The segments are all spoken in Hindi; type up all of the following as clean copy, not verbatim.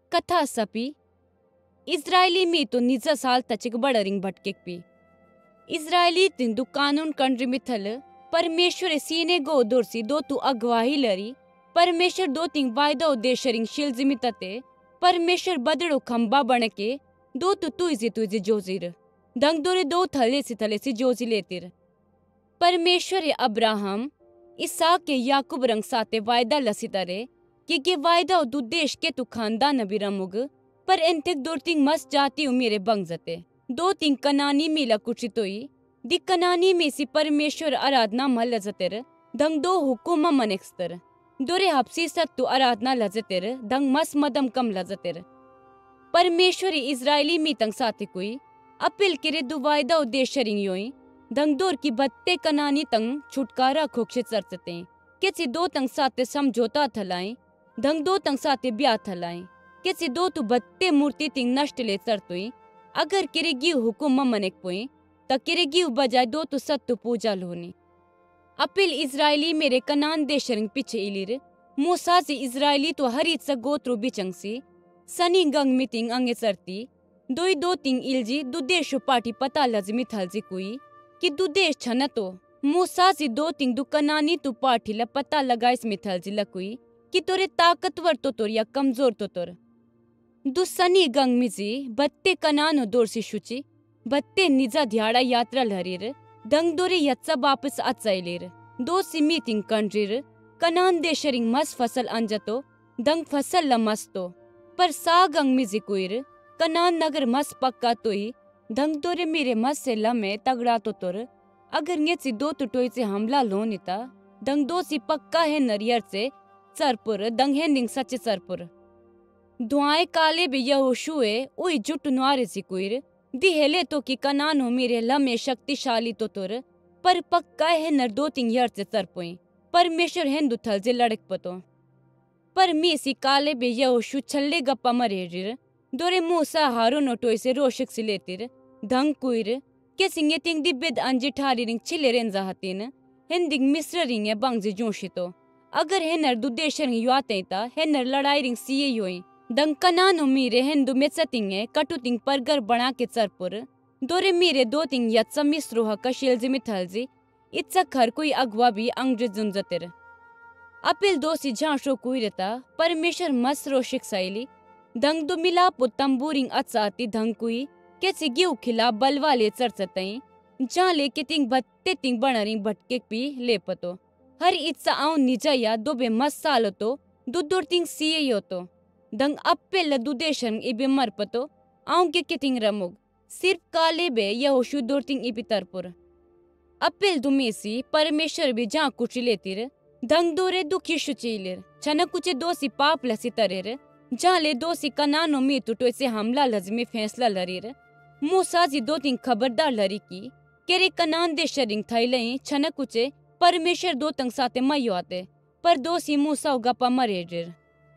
कथा सपी इस्राएली मी तो निजा साल तचिक बड़रिंग भटकेक पी इस्राएली तिंदु कानून कंड्री मिथल परमेश्वर सीने गो दुर्सी दो तू अगवाही लरी परमेश्वर दो तिंग वायदा उद्देश्यरिंग शिल जिमितते परमेश्वर बदड़ो खंबा बनके दो तू तुझी जोजीर दंग दोरे दो थले सी जोजी लेतिर परमेश्वर अब्राहम इसहाक के याकूब रंग साते वायदा लसितरे कि वायदा दु देश के तू खानदान नबी रमुग पर एंथिक दुर्तिंग मस जाती मेरे बंग जते दो तिंग कनानी मिला कुचितोई दि कनानी में सी परमेश्वर आराधना मल लजतेर दंग दो हुकुम मनेक्स्तर दोरे हप्सी सत्तु आराधना लजतेर दंग मस मदम कम लजतेर परमेश्वरी इजरायली मी तंग साथे कोई अपील किरे दु वायदा उद्देश्यरिंग योई दंग दोर की बत्ते कनानी तंग छुटकारा खोक्षे चरचते केची दो तंग साथे समझौता थलाएं दंग दो तंग साथे ब्याह थलाएं केची दो तु बत्ते मूर्ति तिंग नष्ट ले चरतोई अगर किरेगी हुकुम मनेक पोई त किरेगी बजाय दो तु सत्तु पूजा लोनी अपील इजरायली मेरे कनान देशरंग पीछे इलिर मूसा से इजरायली तो हरित स गोत्रो बिचंगसी सनी गंग मितिंग अंगे सरती दोई दो तिंग इलजी दु देश पार्टी पता लजमी थलजी कोई कि दु देश छन तो मूसा से दो तिंग दु कनानी तु पार्टी ल पता लगाइस मिथलजी लकुई कि तोरे ताकतवर तो तोर या कमजोर तो तोर दु सनी गंग मिजी बत्ते कनानो दोर से शुचि बत्ते निजा ध्याड़ा यात्रा लहरीर दंग दोरे यत्सा वापस अचैलिर दो सिमी तिंग कंड्रीर कनान देशरिंग मस फसल अंजतो दंग फसल लमस्तो पर सा गंग मिजी कुइर कनान नगर मस पक्का तोई दंग दोरे मेरे मस से लमे तगड़ा तो तोर अगर ये सी दो टोई से हमला लोनिता दंग दो सी पक्का है नरियर से सरपुर दंग है निंग सच्चे सरपुर दुआए काले भी यहोशुए उई जुट नुआरे सी कुइर दिहेले तो कि कनानो मेरे लमे शक्तिशाली तो तोर पर पक्का है नर दो तिंग यर से सरपोई परमेश्वर हिंदू थल जे लड़क पतो पर मी सी काले बे यहोशु छल्ले गप्पा मरेजिर दोरे मूसा हारो नोटोई से रोशक सी लेतिर धंग कुइर के सिंगे तिंग दिब्बेद अंजी ठारी रिंग छिले रेन जाहतीन हिंदिंग मिस्र रिंग बंगजी जोशितो अगर है नर दु देशर युआते ता है नर लड़ाई रिंग सीए योई दंग कनानो मीरे हिंदू मेचतिंगे कटु तिंग परगर बना के चरपुर दोरे मीरे दो तिंग यत्सा मिस्रोह कशिल जिमी थलजी इत्सा खर कोई अगवा भी अंग्रे जुंजतिर अपिल दोसी झांशो कुइरता परमेश्वर मसरो शिक्षाइली दंग दो मिलापो तंबूरिंग अचाती धंग कुई के सिगिउ खिला बलवाले चरचतई जहाँ लेके तिंग बत्ते तिंग बनरिंग भटके पी लेपतो हर इत्सा आउ निजया दो बे मस सालो तो दुदुर तिंग सीए यो तो दंग अप्पे लदु देशंग इबे मरपतो आउ के तिंग रमुग सिर्फ काले बे यहोशु दुर तिंग इबी तरपुर अप्पेल दुमेसी परमेश्वर भी जहाँ कुची लेतिर दंग दोरे दुखी शुचीलिर छन कुचे दोसी पाप लसी तरेर जहाँ ले दोसी कनानो मी टुटो से हमला लजमी फैसला लरीर मूसा जी दो तिंग खबरदार लरी की केरे कनान देशरिंग थैलई छन कुचे परमेश्वर दो तंग साते मयो आते पर दोसी मूसा गपा मरेजिर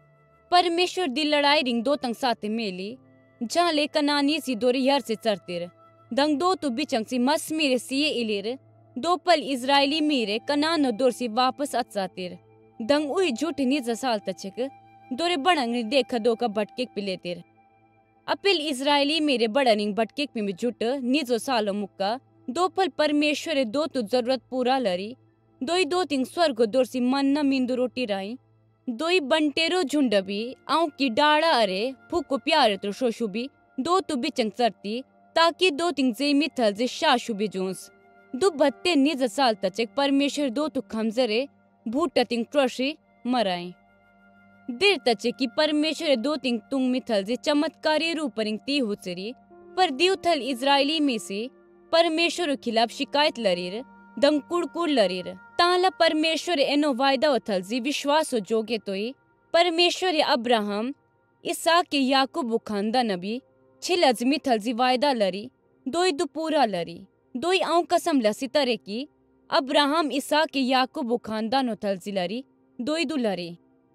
परमेश्वर दी लड़ाई रिंग दो तंग साते मेली जहाँ ले कनानी सी दोरी यार से चरतिर दंग दो तु बिचंग सी मस मेरे सीए इलिर दो पल इजरायली मेरे कनानो दोर सी वापस अचातिर दंग उई झूठ निज साल तचक दोरे बड़ंग देख दो का भटके पिलेतिर अपिल इजरायली मेरे बड़निंग भटके में झूठ निजो सालो मुक्का दो पल परमेश्वर दो तु जरूरत पूरा लरी दोई दो तिंग स्वर्ग दोर सी मन न मिंदु रोटी राई दोई बंटेरो झुंड भी आउ की डाड़ा अरे फूको प्यारे तो शोशु भी दो तु बिचंग सरती ताकि दो तिंग जेमी थल जे शाशु भी जोंस दो बत्ते निज साल तचक परमेश्वर दो तु खमजरे भूट तिंग ट्रशी मराई देर तचे की परमेश्वर दो तिंग तुंग मिथल जे चमत्कारी रूपरिंग ती हुचरी पर दिवथल इजरायली में से परमेश्वर खिलाफ शिकायत लरीर दंग कुड़कुड़ लरीर ताला परमेश्वर एनो वायदा उथल जी विश्वास जोगे तोई परमेश्वर अब्राहम इसहाक के याकूब खानदा नबी छिल अजमी थल जी वायदा लरी दोई दु पूरा लरी दोई आउ कसम लसी तरे की अब्राहम इसहाक के याकूब खानदानो थल जी लरी दोई दु लरी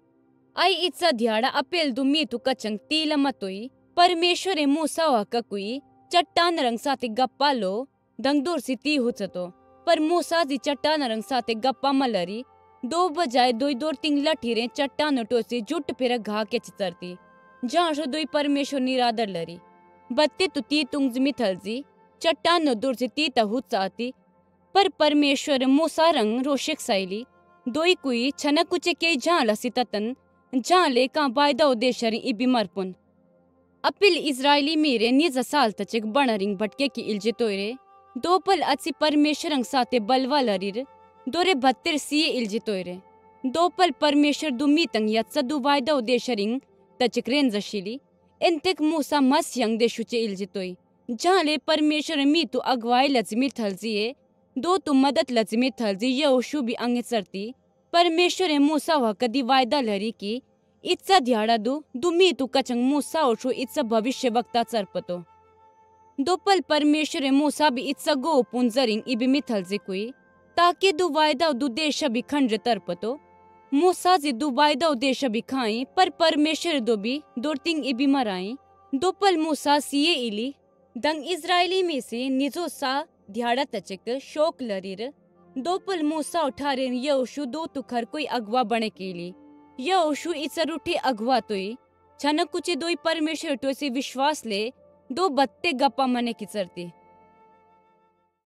आई इत्सा ध्याड़ा अपेल दु मी तु कचंग तीला मतोई परमेश्वर मूसा हक कुई चट्टान रंग साथे गप्पा लो दंग दूर सी ती हुचतो पर मूसा जी चट्टान रंग साथे गप्पा मलरी दो बजाय दोई दो तिंग लठीरे चट्टान टोसी जुट फिर घा के चितरती जहाँ शो दोई परमेश्वर निरादर लरी बत्ते तो ती तुंग मिथलजी चट्टान नो दूर से ती तहुत साती पर परमेश्वर मूसा रंग रोशक साइली दोई कुई छना कुचे के जहाँ लसी ततन जहाँ ले का बायदा उद्देश्य इबी मरपुन अपिल इजरायली मीरे निज साल तचक बनरिंग भटके की इल्जे तोयरे दोपल असी परमेश्वर साथे बलवा लरीर दोरे बत्तिर सीए इल्जे तोयरे दोपल परमेश्वर दुमी तंग यत्सा दु वायदा उद्देश्यरिंग तचक रेन जशीली इंतक मूसा मस यंग देशुचे इल्जे तोई जहाँ ले परमेश्वर मी तु अगवाई लजमी थलजिए दो तु मदद लजमी थलजी यहोशू भी अंगे सरती परमेश्वर मूसा वह कदी वायदा लरी की इत्सा ध्याड़ा दुमी तु कचंग मूसा ओशु इत्सा भविष्य वक्ता चरपतो दोपल परमेश्वर मूसा भी इत्सा गो पुंजरिंग इबी मिथलजे कुई ताकि दु वायदा दु देश भी खंड तरपतो मूसा जी दु वायदा देश भी खाई पर परमेश्वर दो भी दोर्तिंग इबी मराई दोपल मूसा सीए इली दंग इजरायली में से निजो सा ध्याड़ा तचक शोक लरीर दोपल मूसा उठारे यहोशू दो तुखर कोई अगवा बने केली यहोशू इचर उठे अगवा तोई छनक कुचे दोई परमेश्वर तो से विश्वास ले दो बत्ते गप्पा मने की चरती